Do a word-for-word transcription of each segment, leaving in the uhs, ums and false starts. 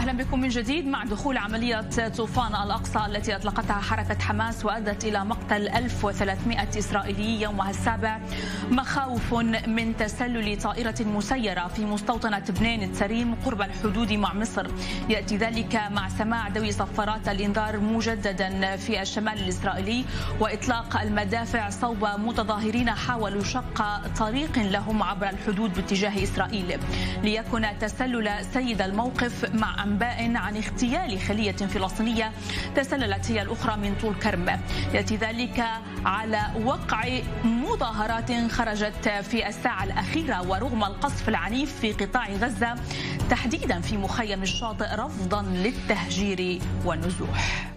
أهلا بكم من جديد. مع دخول عملية طوفان الأقصى التي أطلقتها حركة حماس وأدت إلى مقتل ألف وثلاثمئة إسرائيلي يومها السابع، مخاوف من تسلل طائرة مسيرة في مستوطنة بنين تسريم قرب الحدود مع مصر. يأتي ذلك مع سماع دوي صفارات الإنذار مجددا في الشمال الإسرائيلي وإطلاق المدافع صوب متظاهرين حاولوا شق طريق لهم عبر الحدود باتجاه إسرائيل، ليكن تسلل سيد الموقف مع أنباء عن اغتيال خلية فلسطينية تسللت هي الأخرى من طول كرم. يأتي ذلك على وقع مظاهرات خرجت في الساعة الأخيرة ورغم القصف العنيف في قطاع غزة تحديدا في مخيم الشاطئ رفضا للتهجير والنزوح.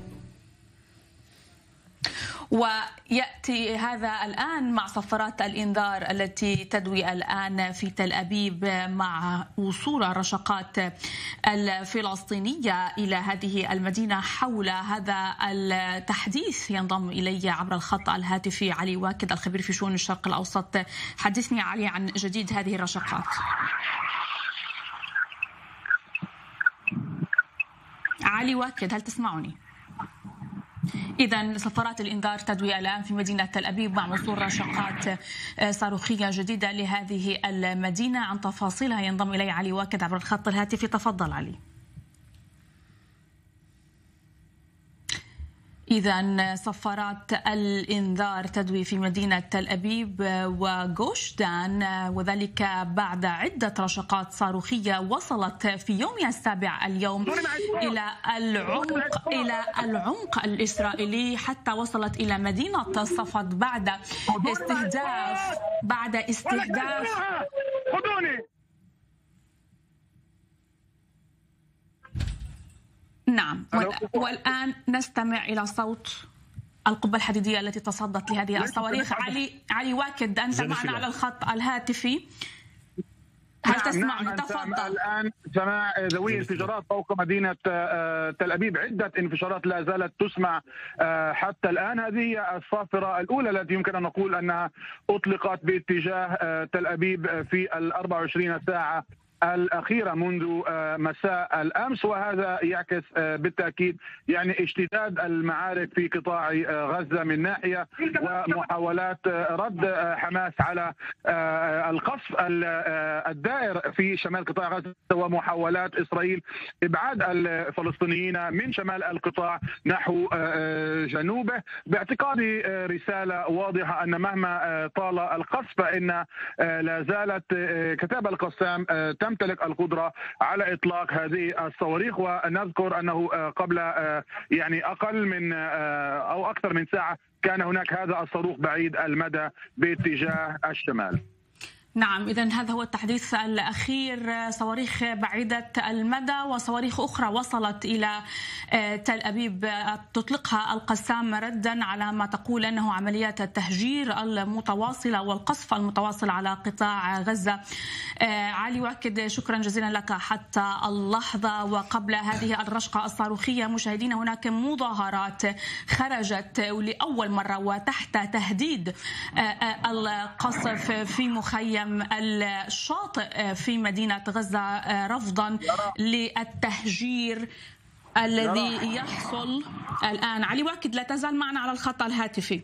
ويأتي هذا الآن مع صفارات الإنذار التي تدوي الآن في تل أبيب مع وصول الرشقات الفلسطينية إلى هذه المدينة. حول هذا التحديث ينضم إلي عبر الخط الهاتفي علي واكد الخبير في شؤون الشرق الأوسط. حدثني علي عن جديد هذه الرشقات. علي واكد، هل تسمعني؟ إذا صفارات الإنذار تدوي الآن في مدينة تل أبيب مع وصول رشقات صاروخية جديدة لهذه المدينة. عن تفاصيلها ينضم إلي علي واكد عبر الخط الهاتفي. تفضل علي. إذا صفارات الإنذار تدوي في مدينة تل أبيب وغوش دان، وذلك بعد عدة رشقات صاروخية وصلت في يومها السابع اليوم إلى العمق إلى العمق الإسرائيلي حتى وصلت إلى مدينة صفد بعد استهداف بعد استهداف نعم. والآن نستمع إلى صوت القبة الحديدية التي تصدت لهذه الصواريخ. علي علي واكد، أنت معنا على الخط الهاتفي، هل تسمعني؟ نعم، تفضل. الآن سماع ذوي انفجارات فوق مدينة تل أبيب، عدة انفجارات لا زالت تسمع حتى الآن. هذه هي الصافرة الأولى التي يمكن أن نقول أنها أطلقت باتجاه تل أبيب في الأربع وعشرين ساعة الأخيرة منذ مساء الأمس، وهذا يعكس بالتأكيد يعني اشتداد المعارك في قطاع غزة من ناحية ومحاولات رد حماس على القصف الدائر في شمال قطاع غزة ومحاولات إسرائيل إبعاد الفلسطينيين من شمال القطاع نحو جنوبه، باعتقادي رسالة واضحة أن مهما طال القصف فإن لا زالت كتاب القسام تمتلك القدرة على إطلاق هذه الصواريخ. ونذكر أنه قبل يعني أقل من أو أكثر من ساعة كان هناك هذا الصاروخ بعيد المدى باتجاه الشمال. نعم، إذن هذا هو التحديث الأخير، صواريخ بعيدة المدى وصواريخ أخرى وصلت إلى تل أبيب تطلقها القسام ردا على ما تقول أنه عمليات التهجير المتواصلة والقصف المتواصل على قطاع غزة. علي واكد، شكرا جزيلا لك حتى اللحظة. وقبل هذه الرشقة الصاروخية مشاهدين، هناك مظاهرات خرجت لأول مرة وتحت تهديد القصف في مخيم الشاطئ في مدينة غزة رفضا للتهجير الذي يحصل الآن. علي واكد، لا تزال معنا على الخط الهاتفي.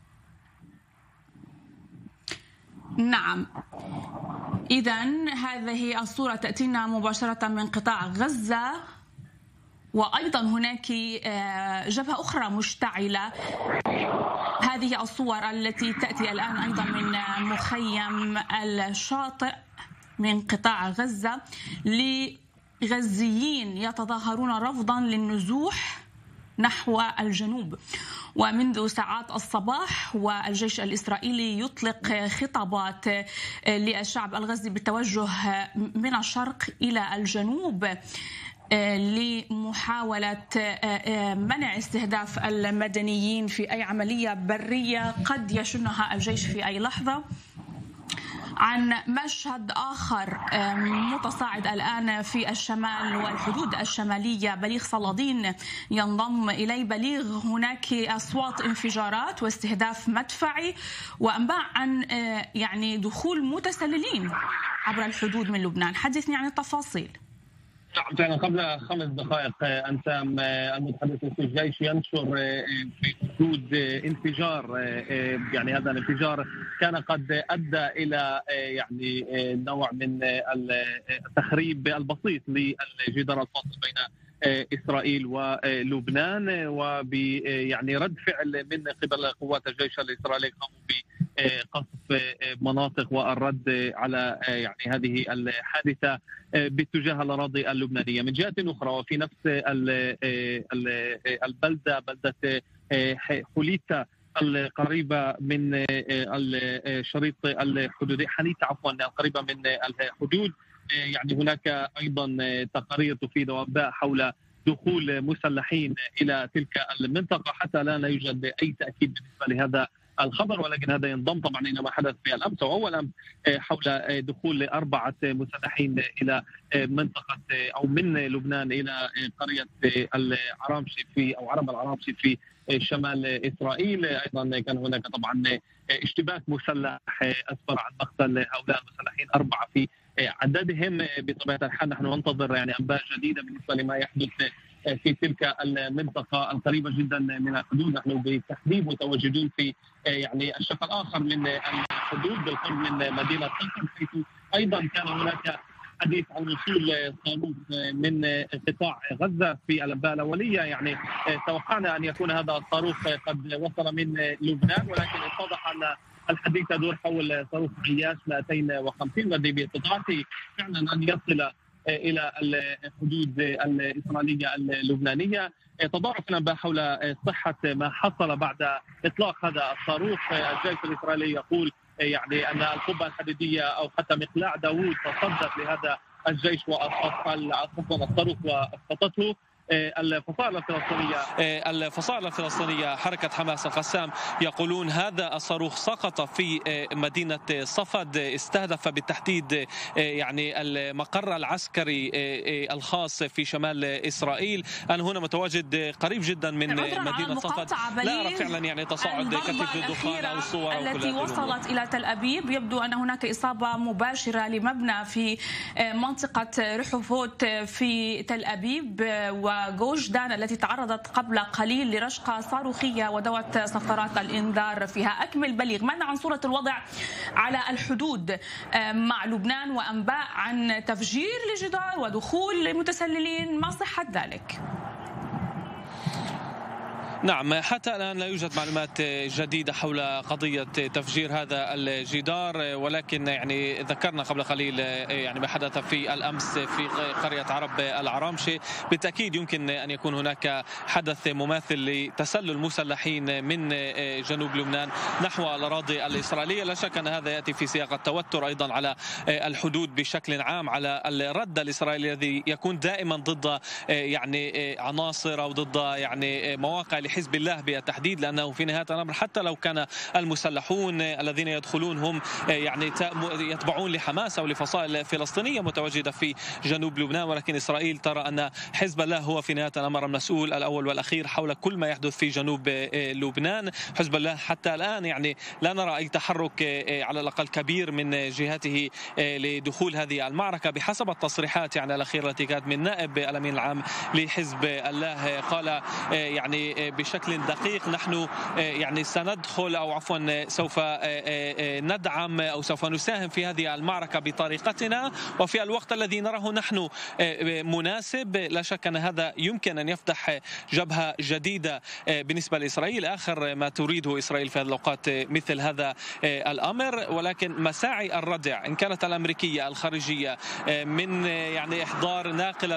نعم، إذن هذه الصورة تأتينا مباشرة من قطاع غزة، وأيضا هناك جبهة أخرى مشتعلة. هذه الصور التي تأتي الآن أيضا من مخيم الشاطئ من قطاع غزة لغزيين يتظاهرون رفضا للنزوح نحو الجنوب. ومنذ ساعات الصباح والجيش الإسرائيلي يطلق خطابات للشعب الغزي بالتوجه من الشرق إلى الجنوب لمحاولة منع استهداف المدنيين في أي عملية برية قد يشنها الجيش في أي لحظة. عن مشهد آخر متصاعد الآن في الشمال والحدود الشمالية، بليغ صلادين ينضم إلي. بليغ، هناك أصوات انفجارات واستهداف مدفعي وأنباء عن يعني دخول متسللين عبر الحدود من لبنان، حدثني عن التفاصيل. نعم فعلا قبل خمس دقائق أنسام المتحدث في الجيش ينشر في وجود انفجار، يعني هذا الانفجار كان قد أدى إلى يعني نوع من التخريب البسيط للجدار الفاصل بين إسرائيل ولبنان، وب يعني رد فعل من قبل قوات الجيش الإسرائيلي قاموا بقصف مناطق والرد على يعني هذه الحادثة باتجاه الأراضي اللبنانية. من جهة أخرى وفي نفس البلدة بلدة حوليتا القريبة من الشريط الحدودي حنيتا عفوا القريبة من الحدود، يعني هناك أيضا تقارير تفيد وأنباء حول دخول مسلحين إلى تلك المنطقة. حتى الآن لا يوجد أي تأكيد بالنسبة لهذا الخبر، ولكن هذا ينضم طبعا إلى ما حدث في الأمس أو أول أمس حول دخول أربعة مسلحين إلى منطقة أو من لبنان إلى قرية العرامشي في أو عرب العرامشي في شمال إسرائيل. أيضا كان هناك طبعا اشتباك مسلح أسفر عن مقتل هؤلاء المسلحين أربعة في عددهم. بطبيعة الحال نحن ننتظر يعني أنباء جديدة بالنسبة لما يحدث في تلك المنطقة القريبة جدا من الحدود. نحن بالتحديد متواجدون في يعني الشق الآخر من الحدود بالقرب من مدينة صنعاء، حيث أيضا كان هناك حديث عن وصول صاروخ من قطاع غزة في الأنباء الأولية. يعني توقعنا أن يكون هذا الصاروخ قد وصل من لبنان، ولكن اتضح أن الحديث يدور حول صاروخ عياش مئتين وخمسين الذي باستطاعته فعلا أن يصل إلى الحدود الإسرائيلية اللبنانية. تضارب الأنباء حول صحة ما حصل بعد إطلاق هذا الصاروخ. الجيش الإسرائيلي يقول يعني أن القبة الحديدية أو حتى مقلاع داوود تصدت لهذا الجيش والصاروخ وأسقطته. الفصائل الفلسطينية الفصائل الفلسطينية حركة حماس القسام يقولون هذا الصاروخ سقط في مدينة صفد، استهدف بالتحديد يعني المقر العسكري الخاص في شمال إسرائيل. أنا هنا متواجد قريب جدا من مدينة صفد، لا أرى فعلا يعني تصاعد كثيف الدخان أو الصور التي وصلت إلى تل أبيب. يبدو أن هناك إصابة مباشرة لمبنى في منطقة رحوفوت في تل أبيب و جوش دان التي تعرضت قبل قليل لرشقة صاروخية ودوت صفارات الإنذار فيها. أكمل بليغ ماذا عن صورة الوضع على الحدود مع لبنان وأنباء عن تفجير لجدار ودخول متسللين، ما صحة ذلك؟ نعم حتى الآن لا يوجد معلومات جديدة حول قضية تفجير هذا الجدار، ولكن يعني ذكرنا قبل قليل يعني ما حدث في الأمس في قرية عرب العرامشي. بالتأكيد يمكن أن يكون هناك حدث مماثل لتسلل مسلحين من جنوب لبنان نحو الأراضي الإسرائيلية. لا شك أن هذا يأتي في سياق التوتر أيضا على الحدود بشكل عام، على الرد الإسرائيلي الذي يكون دائما ضد يعني عناصر أو ضد يعني مواقع حزب الله بالتحديد، لأنه في نهاية الأمر حتى لو كان المسلحون الذين يدخلون هم يعني يتبعون لحماس أو لفصائل فلسطينية متواجدة في جنوب لبنان، ولكن إسرائيل ترى أن حزب الله هو في نهاية الأمر المسؤول الأول والأخير حول كل ما يحدث في جنوب لبنان. حزب الله حتى الآن يعني لا نرى أي تحرك على الأقل كبير من جهته لدخول هذه المعركة بحسب التصريحات يعني الأخيرة التي كانت من نائب الأمين العام لحزب الله. قال يعني بشكل دقيق نحن يعني سندخل أو عفوا سوف ندعم أو سوف نساهم في هذه المعركة بطريقتنا وفي الوقت الذي نراه نحن مناسب. لا شك أن هذا يمكن أن يفتح جبهة جديدة بالنسبة لإسرائيل. آخر ما تريده إسرائيل في هذه الأوقات مثل هذا الأمر، ولكن مساعي الردع إن كانت الأمريكية الخارجية من يعني إحضار ناقلة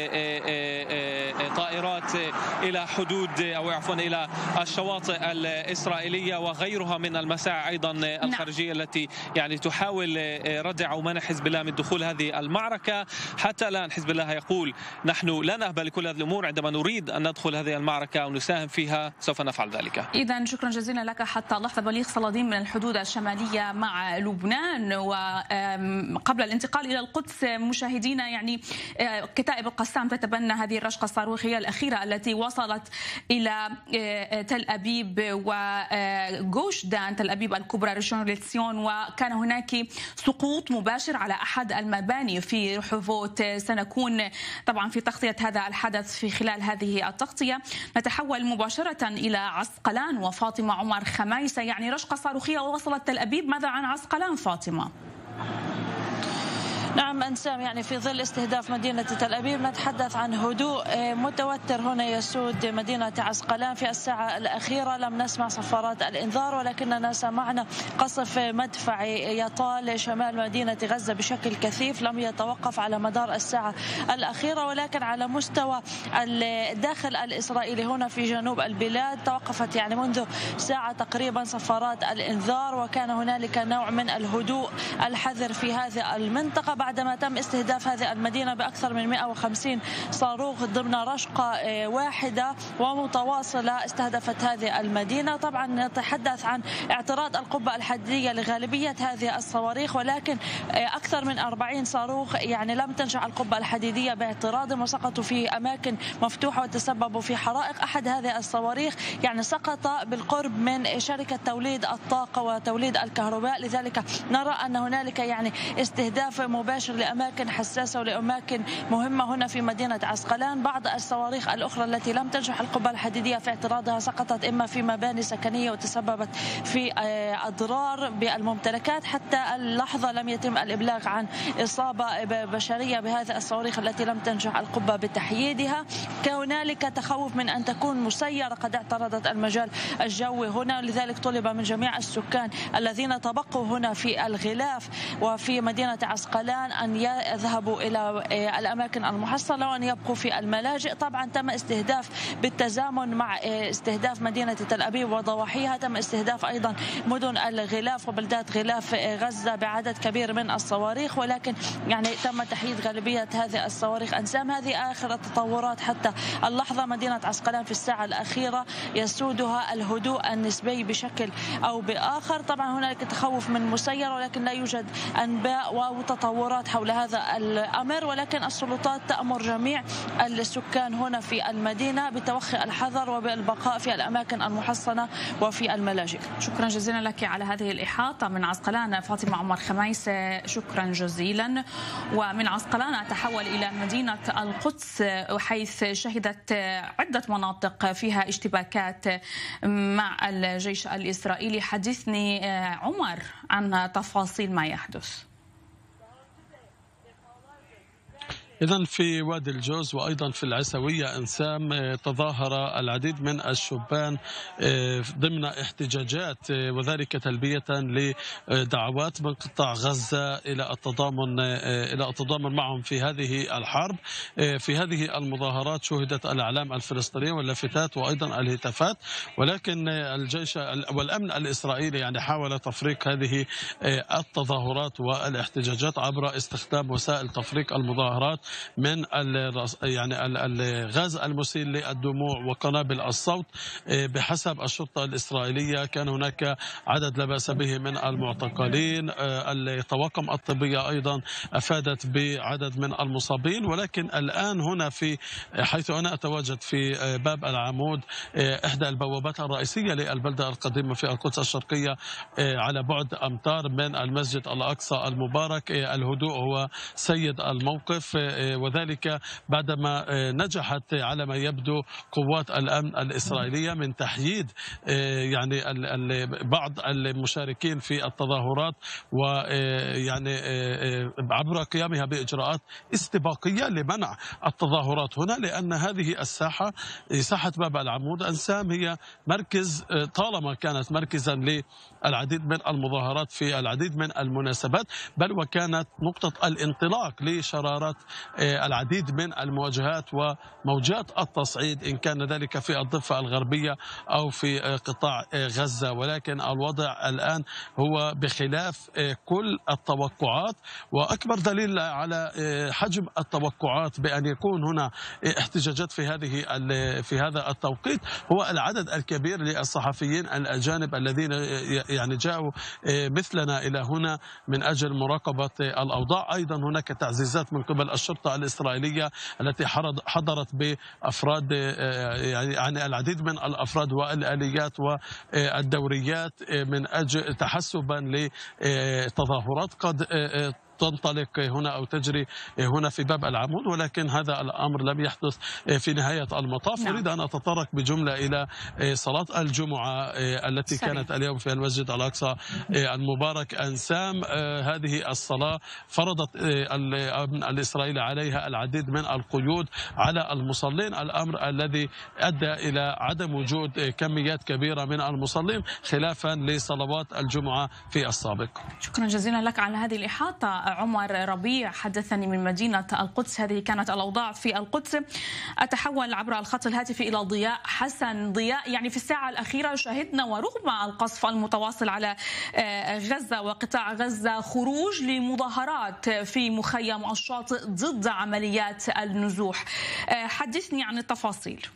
طائرات إلى حدود أو عفوا إلى الشواطئ الإسرائيلية وغيرها من المساعي أيضا الخارجية التي يعني تحاول ردع أو منع حزب الله من دخول هذه المعركة. حتى الآن حزب الله يقول نحن لا نهبل كل هذه الأمور، عندما نريد أن ندخل هذه المعركة أو نساهم فيها سوف نفعل ذلك. إذا شكرا جزيلا لك حتى اللحظة. بليغ صلادين من الحدود الشمالية مع لبنان. وقبل الانتقال إلى القدس مشاهدينا يعني كتائب القسام تتبنى هذه الرشقة الصاروخية الأخيرة التي وصلت إلى وتل أبيب وجوش دان تل أبيب الكبرى ريشون لتسيون، وكان هناك سقوط مباشر على أحد المباني في رحوفوت. سنكون طبعا في تغطية هذا الحدث في خلال هذه التغطية. نتحول مباشرة إلى عسقلان وفاطمة عمر خميسة. يعني رشقة صاروخية وصلت تل أبيب، ماذا عن عسقلان فاطمة؟ نعم أنسام، يعني في ظل استهداف مدينة تل أبيب نتحدث عن هدوء متوتر هنا يسود مدينة عسقلان. في الساعة الأخيرة لم نسمع صفارات الإنذار، ولكننا سمعنا قصف مدفعي يطال شمال مدينة غزة بشكل كثيف لم يتوقف على مدار الساعة الأخيرة. ولكن على مستوى الداخل الإسرائيلي هنا في جنوب البلاد توقفت يعني منذ ساعة تقريبا صفارات الإنذار، وكان هنالك نوع من الهدوء الحذر في هذه المنطقة بعدما تم استهداف هذه المدينة بأكثر من مئة وخمسين صاروخ ضمن رشقة واحدة ومتواصلة استهدفت هذه المدينة. طبعا نتحدث عن اعتراض القبة الحديدية لغالبية هذه الصواريخ، ولكن أكثر من أربعين صاروخ يعني لم تنجح القبة الحديدية باعتراضهم وسقطوا في أماكن مفتوحة وتسببوا في حرائق. أحد هذه الصواريخ يعني سقط بالقرب من شركة توليد الطاقة وتوليد الكهرباء، لذلك نرى أن هنالك يعني استهداف مباشر لأماكن حساسة ولأماكن مهمة هنا في مدينة عسقلان. بعض الصواريخ الأخرى التي لم تنجح القبة الحديدية في اعتراضها سقطت إما في مباني سكنية وتسببت في أضرار بالممتلكات. حتى اللحظة لم يتم الإبلاغ عن إصابة بشرية بهذه الصواريخ التي لم تنجح القبة بتحييدها. كهنالك تخوف من أن تكون مسيرة قد اعترضت المجال الجوي هنا، لذلك طلب من جميع السكان الذين تبقوا هنا في الغلاف وفي مدينة عسقلان أن يذهبوا إلى الأماكن المحصنة وأن يبقوا في الملاجئ. طبعا تم استهداف بالتزامن مع استهداف مدينة تل أبيب وضواحيها، تم استهداف أيضا مدن الغلاف وبلدات غلاف غزة بعدد كبير من الصواريخ، ولكن يعني تم تحييد غالبية هذه الصواريخ. أنسام هذه آخر التطورات حتى اللحظة. مدينة عسقلان في الساعة الأخيرة يسودها الهدوء النسبي بشكل أو بآخر. طبعا هناك تخوف من مسيرة، ولكن لا يوجد أنباء وتطورات حول هذا الأمر، ولكن السلطات تأمر جميع السكان هنا في المدينة بتوخي الحذر وبالبقاء في الأماكن المحصنة وفي الملاجئ. شكرا جزيلا لك على هذه الإحاطة من عسقلان فاطمة عمر خميسة، شكرا جزيلا. ومن عسقلان أتحول إلى مدينة القدس حيث شهدت عدة مناطق فيها اشتباكات مع الجيش الإسرائيلي. حدثني عمر عن تفاصيل ما يحدث. إذن في وادي الجوز وأيضا في العسوية أنسام تظاهر العديد من الشبان ضمن احتجاجات، وذلك تلبية لدعوات من قطاع غزة إلى التضامن إلى التضامن معهم في هذه الحرب. في هذه المظاهرات شهدت الأعلام الفلسطينية واللافتات وأيضا الهتافات، ولكن الجيش والأمن الإسرائيلي يعني حاول تفريق هذه التظاهرات والاحتجاجات عبر استخدام وسائل تفريق المظاهرات من يعني الغاز المسيل للدموع وقنابل الصوت. بحسب الشرطة الإسرائيلية كان هناك عدد لا بأس به من المعتقلين. الطواقم الطبية أيضا أفادت بعدد من المصابين، ولكن الآن هنا في حيث أنا أتواجد في باب العمود إحدى البوابات الرئيسية للبلدة القديمة في القدس الشرقية على بعد أمتار من المسجد الأقصى المبارك، الهدوء هو سيد الموقف، وذلك بعدما نجحت على ما يبدو قوات الأمن الإسرائيلية من تحييد يعني بعض المشاركين في التظاهرات، ويعني عبر قيامها بإجراءات استباقية لمنع التظاهرات هنا، لأن هذه الساحة ساحة باب العمود أنسام هي مركز طالما كانت مركزا للعديد من المظاهرات في العديد من المناسبات، بل وكانت نقطة الانطلاق لشرارات العديد من المواجهات وموجات التصعيد إن كان ذلك في الضفة الغربية أو في قطاع غزة. ولكن الوضع الآن هو بخلاف كل التوقعات، وأكبر دليل على حجم التوقعات بأن يكون هنا احتجاجات في هذه في هذا التوقيت هو العدد الكبير للصحفيين الأجانب الذين يعني جاءوا مثلنا إلى هنا من أجل مراقبة الأوضاع. أيضا هناك تعزيزات من قبل الشرطة الشرطة الإسرائيلية التي حضرت بأفراد يعني عن العديد من الأفراد والآليات والدوريات من أجل تحسبا لتظاهرات قد تنطلق هنا أو تجري هنا في باب العمود، ولكن هذا الأمر لم يحدث في نهاية المطاف. نعم. أريد أن أتطرق بجملة إلى صلاة الجمعة التي سريع. كانت اليوم في المسجد الأقصى المبارك أنسام. هذه الصلاة فرضت الأمن الإسرائيلي عليها العديد من القيود على المصلين، الأمر الذي أدى إلى عدم وجود كميات كبيرة من المصلين خلافا لصلوات الجمعة في السابق. شكرا جزيلا لك على هذه الإحاطة. عمر ربيع حدثني من مدينة القدس. هذه كانت الأوضاع في القدس. أتحول عبر الخط الهاتفي إلى ضياء حسن. ضياء، يعني في الساعة الأخيرة شهدنا ورغم القصف المتواصل على غزة وقطاع غزة خروج لمظاهرات في مخيم الشاطئ ضد عمليات النزوح. حدثني عن التفاصيل.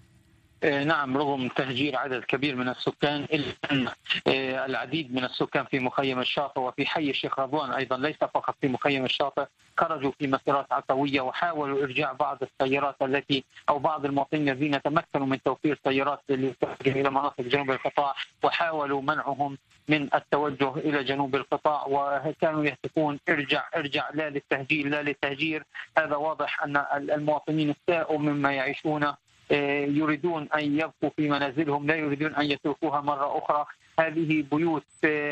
نعم، رغم تهجير عدد كبير من السكان إلا أن العديد من السكان في مخيم الشاطئ وفي حي الشيخ رضوان أيضا ليس فقط في مخيم الشاطئ خرجوا في مسيرات عفوية وحاولوا إرجاع بعض السيارات التي أو بعض المواطنين الذين تمكنوا من توفير سيارات للتوجه إلى مناطق جنوب القطاع، وحاولوا منعهم من التوجه إلى جنوب القطاع، وكانوا يهتفون ارجع ارجع لا للتهجير لا للتهجير. هذا واضح أن المواطنين استاءوا مما يعيشونه، يريدون أن يبقوا في منازلهم، لا يريدون أن يتركوها مرة أخرى. هذه بيوت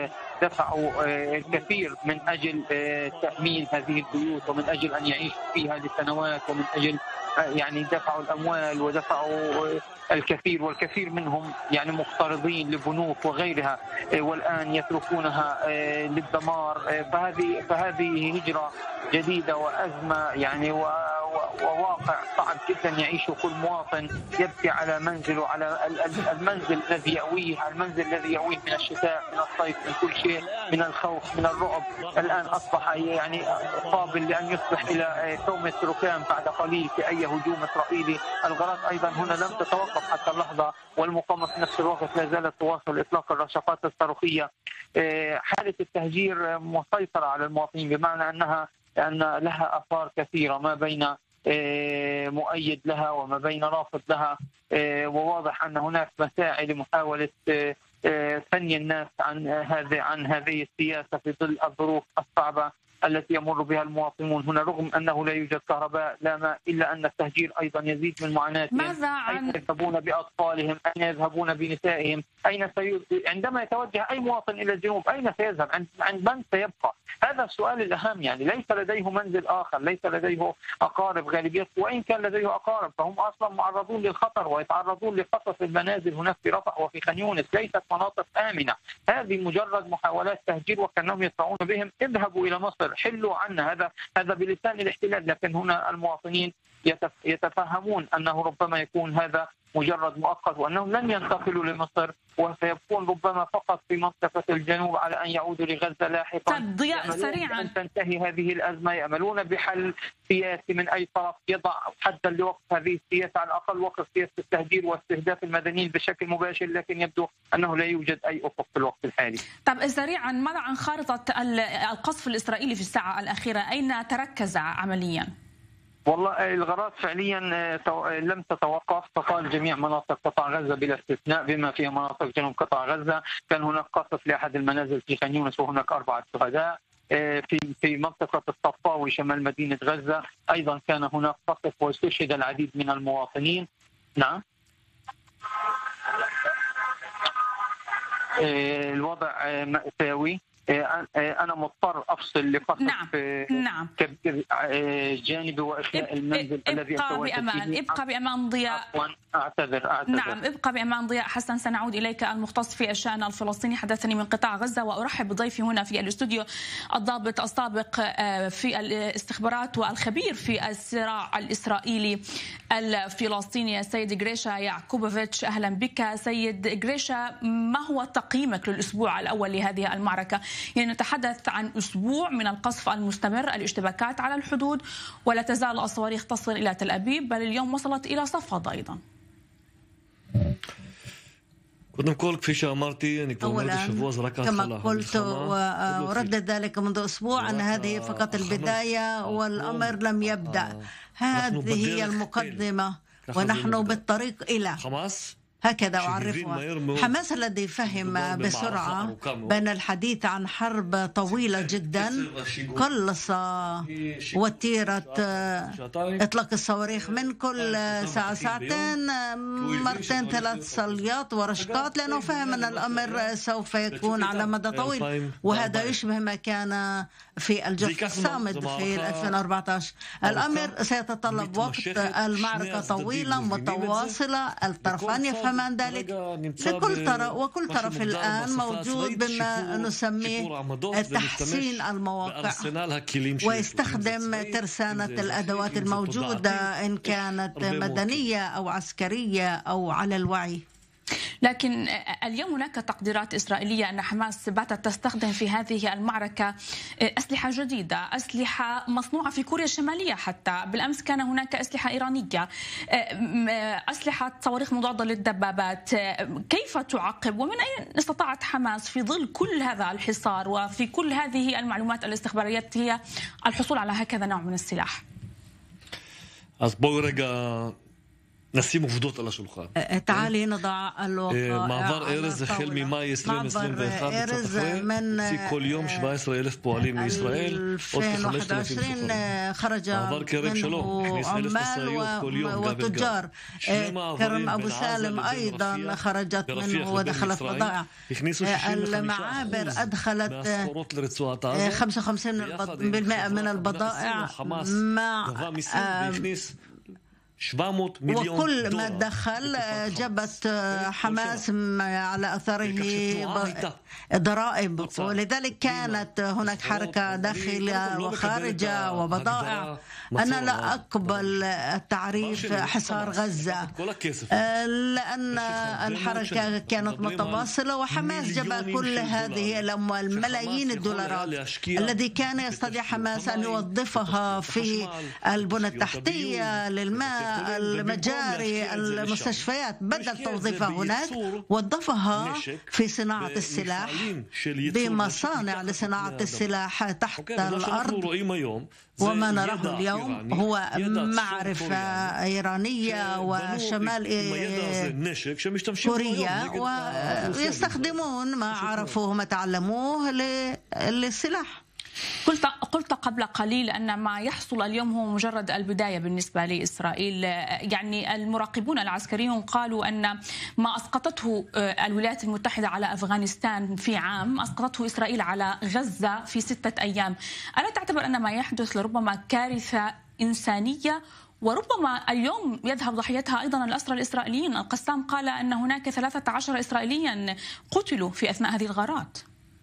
دفعوا الكثير من أجل تأمين هذه البيوت ومن أجل أن يعيشوا فيها لسنوات، ومن أجل يعني دفعوا الأموال ودفعوا الكثير، والكثير منهم يعني مقترضين لبنوك وغيرها، والآن يتركونها للدمار. فهذه فهذه هجرة جديدة وأزمة يعني وواقع صعب جدا يعيشه كل مواطن، يبكي على منزله، على المنزل الذي يأويه، المنزل الذي يأويه من الشتاء من الصيف من كل شيء، من الخوف من الرعب. الآن أصبح يعني قابل لأن يصبح إلى كومة ركام بعد قليل في أي هجوم إسرائيلي. الغارات أيضا هنا لم تتوقف حتى اللحظة، والمقاومة في نفس الوقت لا زالت تواصل إطلاق الرشقات الصاروخية. حالة التهجير مسيطرة على المواطنين، بمعنى أنها أن لها آثار كثيرة ما بين مؤيد لها وما بين رافض لها، وواضح أن هناك مساعي لمحاولة ثني الناس عن هذه عن هذه السياسة في ظل الظروف الصعبة التي يمر بها المواطنون هنا، رغم أنه لا يوجد كهرباء لا ماء، إلا أن التهجير أيضا يزيد من معاناتهم. ماذا عن أين يذهبون بأطفالهم؟ أين يذهبون بنسائهم؟ أين سي... عندما يتوجه أي مواطن إلى الجنوب أين سيذهب؟ عند عند من سيبقى؟ هذا السؤال الأهم. يعني ليس لديه منزل آخر، ليس لديه أقارب، غالبية وإن كان لديه أقارب فهم أصلا معرضون للخطر ويتعرضون لقصف المنازل هناك في رفح وفي خان يونس، ليست مناطق آمنة. هذه مجرد محاولات تهجير وكانهم يدفعون بهم اذهبوا إلى مصر، حلوا عنا. هذا هذا بلسان الاحتلال، لكن هنا المواطنين يتفهمون أنه ربما يكون هذا مجرد مؤقت، وأنهم لن ينتقلوا لمصر وسيبقون ربما فقط في منطقة الجنوب على أن يعودوا لغزة لاحقا. طيب ضياء سريعا، أن تنتهي هذه الأزمة، يأملون بحل سياسي من أي طرف يضع حدا لوقف هذه السياسة، على الأقل وقف سياسة التهجير واستهداف المدنيين بشكل مباشر، لكن يبدو أنه لا يوجد أي أفق في الوقت الحالي. طيب سريعا، ماذا عن خارطة القصف الإسرائيلي في الساعة الأخيرة؟ أين تركز عمليا؟ والله الغارات فعليا لم تتوقف، تطال جميع مناطق قطاع غزة بلا استثناء بما فيها مناطق جنوب قطاع غزة. كان هناك قصف لأحد المنازل في خان يونس وهناك أربعة شهداء. في في منطقة الطفاوي شمال مدينة غزة أيضا كان هناك قصف واستشهد العديد من المواطنين. نعم، الوضع مأساوي. أنا مضطر أفصل لقصف نعم. نعم. جانبي وإخلاء المنزل الذي ابقى بأمان ابقى بأمان ضياء. أعتذر أعتذر نعم، ابقى بأمان ضياء حسن. سنعود إليك، المختص في الشأن الفلسطيني، حدثني من قطاع غزة. وأرحب بضيفي هنا في الاستوديو الضابط السابق في الاستخبارات والخبير في الصراع الإسرائيلي الفلسطيني السيد غريشا يعقوبوفيتش. أهلا بك سيد غريشا. ما هو تقييمك للأسبوع الأول لهذه المعركة؟ يعني نتحدث عن أسبوع من القصف المستمر، الاشتباكات على الحدود، ولا تزال الصواريخ تصل إلى تل أبيب، بل اليوم وصلت إلى صفد أيضا. أولا كما قلت وردد ذلك منذ أسبوع أن هذه فقط البداية والأمر لم يبدأ. هذه هي المقدمة ونحن بالطريق إلى، هكذا أعرفها. حماس الذي فهم بسرعة بأن الحديث عن حرب طويلة جدا قلص وتيرة إطلاق الصواريخ من كل ساعة ساعتين مرتين ثلاث صليات ورشقات، لأنه فهم أن الأمر سوف يكون على مدى طويل، وهذا يشبه ما كان في الجيش الصامد في ألفين وأربعة عشر. الأمر سيتطلب وقت، المعركة طويلة متواصلة، الطرفان يفهمان ذلك لكل طرف، وكل طرف الآن موجود بما نسميه تحسين المواقع ويستخدم ترسانة الأدوات الموجودة إن كانت مدنية أو عسكرية أو على الوعي. لكن اليوم هناك تقديرات إسرائيلية أن حماس باتت تستخدم في هذه المعركة أسلحة جديدة، أسلحة مصنوعة في كوريا الشمالية، حتى بالأمس كان هناك أسلحة إيرانية، أسلحة صواريخ مضادة للدبابات. كيف تعقب ومن أين استطاعت حماس في ظل كل هذا الحصار وفي كل هذه المعلومات الاستخبارية هي الحصول على هكذا نوع من السلاح؟ נשים עובדות על השולחן. تعالي نضع الوقائع. מעבר ארז החל ממאי עשרים עשרים ואחת קצת אחרי, הוציא כל יום שבעה עשר אלף פועלים מישראל, עוד כ-חמשת אלפים משוחררים. מעבר כרם שלום, הכניס אלף משאיות כל יום גב אל גב. שני מעברים בין עזה לבין רפיח לבין מצרים, הכניסו שישים וחמישה אחוז מהסחורות לרצועת עזה, خمسة وخمسين بالمئة من البضائع גבה מיסים והכניס وكل ما دخل جبت حماس على أثره ضرائب، ولذلك كانت هناك حركة داخلية وخارجة وبضائع. أنا لا أقبل التعريف حصار غزة لأن الحركة كانت متواصلة، وحماس جاب كل هذه الأموال ملايين الدولارات الذي كان يستطيع حماس أن يوظفها في البنى التحتية للماء، المجاري، المستشفيات، بدل توظيفها هناك وظفها في صناعة السلاح بمصانع لصناعة السلاح تحت الأرض. وما نراه اليوم هو معرفة إيرانية وشمال كوريا، ويستخدمون ما عرفوه وما تعلموه للسلاح. قلت قلت قبل قليل أن ما يحصل اليوم هو مجرد البداية بالنسبة لإسرائيل. يعني المراقبون العسكريون قالوا أن ما أسقطته الولايات المتحدة على أفغانستان في عام أسقطته إسرائيل على غزة في ستة أيام. ألا تعتبر أن ما يحدث لربما كارثة إنسانية، وربما اليوم يذهب ضحيتها أيضا الأسرى الإسرائيليين؟ القسام قال أن هناك ثلاثة عشر إسرائيليا قتلوا في أثناء هذه الغارات.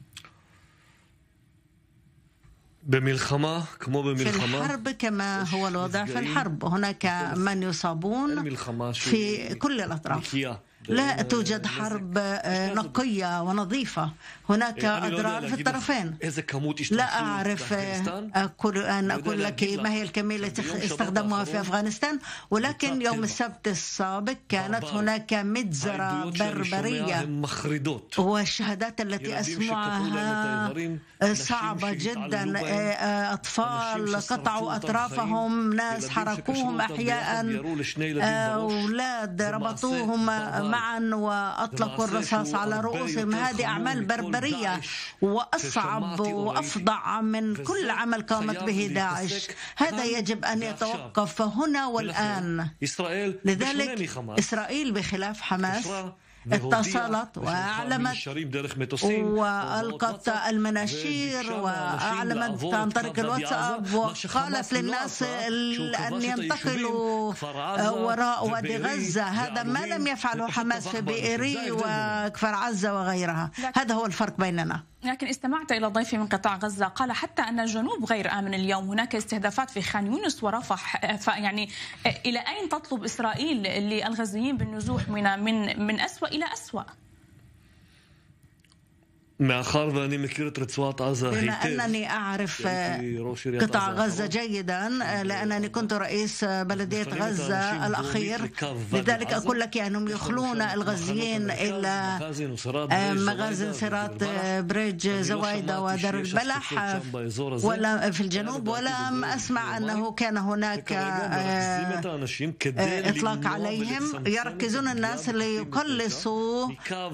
במלחמה כמו במלחמה, في الحرب كما هو الوضع في الحرب، هناك من يصابون في كل الأطراف. لا توجد حرب نقية ونظيفة، هناك أضرار في الطرفين. لا أعرف أن أقول لك ما هي الكمية التي استخدموها في أفغانستان، ولكن يوم السبت السابق كانت هناك مجزرة بربرية، والشهادات التي أسمعها صعبة جدا. أطفال قطعوا أطرافهم، ناس حركوهم أحياء، أولاد ربطوهم معا وأطلقوا الرصاص على رؤوسهم. هذه أعمال بربرية وأصعب وأفظع من كل عمل قامت به داعش. هذا يجب أن يتوقف هنا والآن. لذلك إسرائيل بخلاف حماس اتصلت وأعلمت وألقت المناشير وأعلمت عن طريق الواتساب وقالت للناس أن ينتقلوا وراء وادي غزة. هذا ما لم يفعله حماس في بئري وكفر عزة وغيرها. هذا هو الفرق بيننا. لكن استمعت إلى ضيفي من قطاع غزة قال حتى أن الجنوب غير آمن اليوم، هناك استهدافات في خان يونس ورفح. فيعني إلى أين تطلب إسرائيل للغزيين بالنزوح من من من أسوأ إلى أسوأ؟ מאחר ואני מכיר את רצועת עזה بما أنني أعرف قطاع غزة جيدا لأنني كنت رئيس بلدية غزة الأخير، لذلك أقول لك أنهم يخلون الغزيين إلى مغازل سرات بريج زوايدة ودار البلح ولا في الجنوب، ولم أسمع أنه كان هناك إطلاق عليهم. يركزون الناس ليقلصوا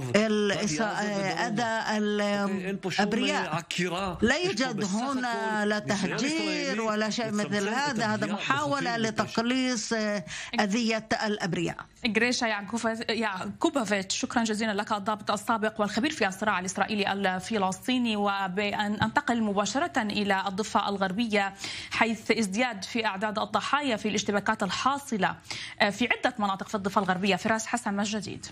أذى الأبرياء. لا يوجد هنا لا تهجير ولا شيء مثل هذا، هذا محاولة لتقليص أذية الأبرياء. غريشا يعقوبوفيتش، شكرا جزيلا لك، الضابط السابق والخبير في الصراع الإسرائيلي الفلسطيني. وبأن أنتقل مباشرة إلى الضفة الغربية، حيث ازدياد في أعداد الضحايا في الاشتباكات الحاصلة في عدة مناطق في الضفة الغربية. فراس حسن، ما الجديد؟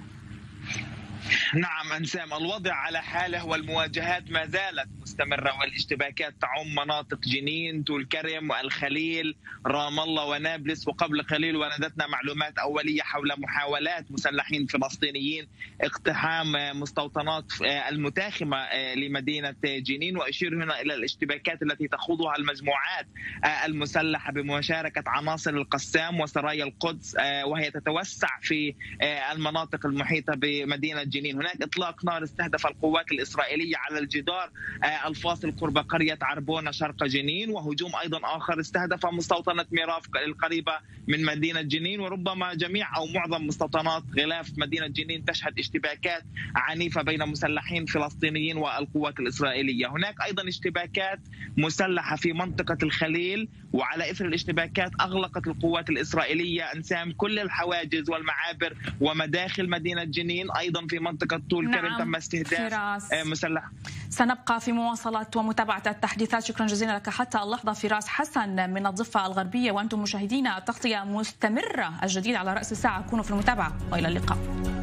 نعم أنسام، الوضع على حاله والمواجهات ما زالت مستمرة، والاشتباكات تعم مناطق جنين، طول كرم والخليل، رام الله ونابلس. وقبل قليل وردتنا معلومات أولية حول محاولات مسلحين فلسطينيين اقتحام مستوطنات المتاخمة لمدينة جنين، وأشير هنا إلى الاشتباكات التي تخوضها المجموعات المسلحة بمشاركة عناصر القسام وسرايا القدس، وهي تتوسع في المناطق المحيطة بمدينة جنين. هناك إطلاق نار استهدف القوات الإسرائيلية على الجدار الفاصل قرب قرية عربونة شرق جنين، وهجوم أيضا آخر استهدف مستوطنة ميراف القريبة من مدينة جنين. وربما جميع أو معظم مستوطنات غلاف مدينة جنين تشهد اشتباكات عنيفة بين مسلحين فلسطينيين والقوات الإسرائيلية. هناك أيضا اشتباكات مسلحة في منطقة الخليل، وعلى إثر الاشتباكات أغلقت القوات الإسرائيلية أنسام كل الحواجز والمعابر ومداخل مدينة جنين. أيضا في منطقة طول كرم تم استهداف مسلح. سنبقى في مواصلة ومتابعة التحديثات. شكرا جزيلا لك حتى اللحظة. فراس حسن من الضفة الغربية، وأنتم مشاهدينا التغطية مستمرة، الجديد على رأس الساعة. كونوا في المتابعة وإلى اللقاء.